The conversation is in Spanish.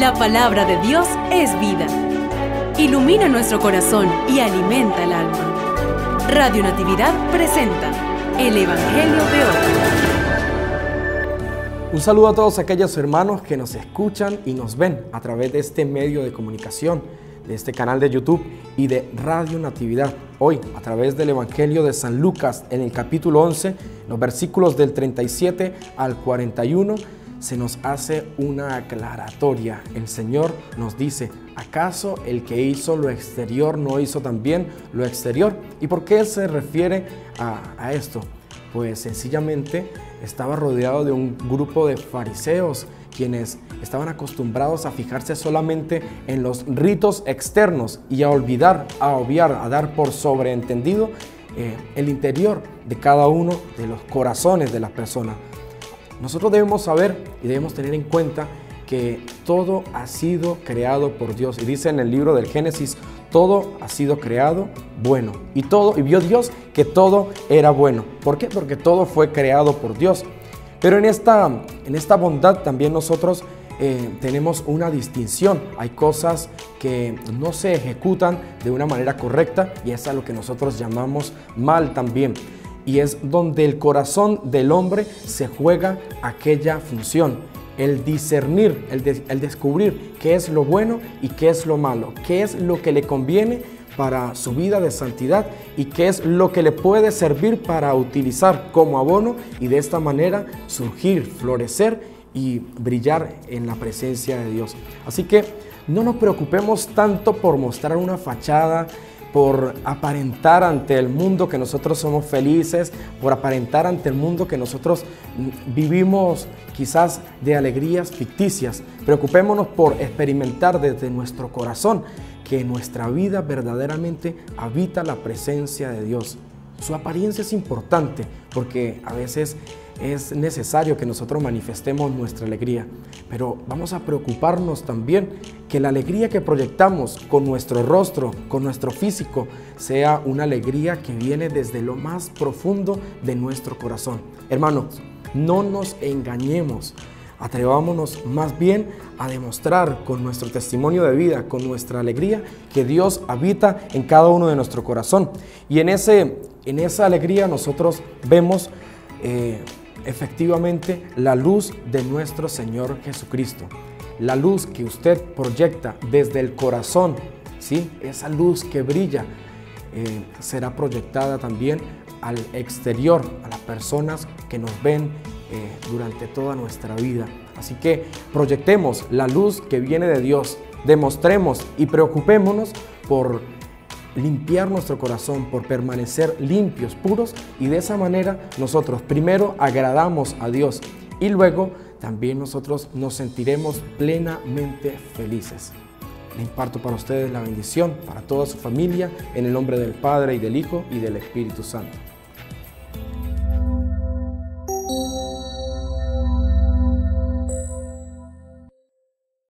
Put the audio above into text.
La palabra de Dios es vida. Ilumina nuestro corazón y alimenta el alma. Radio Natividad presenta el Evangelio de hoy. Un saludo a todos aquellos hermanos que nos escuchan y nos ven a través de este medio de comunicación, de este canal de YouTube y de Radio Natividad. Hoy, a través del Evangelio de San Lucas, en el capítulo 11, los versículos del 37 al 41, se nos hace una aclaratoria. El Señor nos dice: ¿acaso el que hizo lo exterior no hizo también lo exterior? ¿Y por qué se refiere a esto? Pues sencillamente estaba rodeado de un grupo de fariseos quienes estaban acostumbrados a fijarse solamente en los ritos externos y a obviar, a dar por sobreentendido el interior de cada uno de los corazones de las personas. Nosotros debemos saber y debemos tener en cuenta que todo ha sido creado por Dios. Y dice en el libro del Génesis: todo ha sido creado bueno. Y vio Dios que todo era bueno. ¿Por qué? Porque todo fue creado por Dios. Pero en esta bondad también nosotros tenemos una distinción. Hay cosas que no se ejecutan de una manera correcta y es a lo que nosotros llamamos mal también. Y es donde el corazón del hombre se juega aquella función, el discernir, el descubrir qué es lo bueno y qué es lo malo, qué es lo que le conviene para su vida de santidad y qué es lo que le puede servir para utilizar como abono y de esta manera surgir, florecer y brillar en la presencia de Dios. Así que no nos preocupemos tanto por mostrar una fachada, por aparentar ante el mundo que nosotros somos felices, por aparentar ante el mundo que nosotros vivimos quizás de alegrías ficticias. Preocupémonos por experimentar desde nuestro corazón que en nuestra vida verdaderamente habita la presencia de Dios. Su apariencia es importante porque a veces es necesario que nosotros manifestemos nuestra alegría, pero vamos a preocuparnos también que la alegría que proyectamos con nuestro rostro, con nuestro físico, sea una alegría que viene desde lo más profundo de nuestro corazón. Hermanos, no nos engañemos. Atrevámonos más bien a demostrar con nuestro testimonio de vida, con nuestra alegría, que Dios habita en cada uno de nuestro corazón. Y en esa alegría nosotros vemos efectivamente la luz de nuestro Señor Jesucristo. La luz que usted proyecta desde el corazón, ¿sí? Esa luz que brilla será proyectada también al exterior, a las personas que nos ven durante toda nuestra vida. Así que proyectemos la luz que viene de Dios, demostremos y preocupémonos por limpiar nuestro corazón, por permanecer limpios, puros, y de esa manera nosotros primero agradamos a Dios y luego también nosotros nos sentiremos plenamente felices. Le imparto para ustedes la bendición, para toda su familia, en el nombre del Padre y del Hijo y del Espíritu Santo.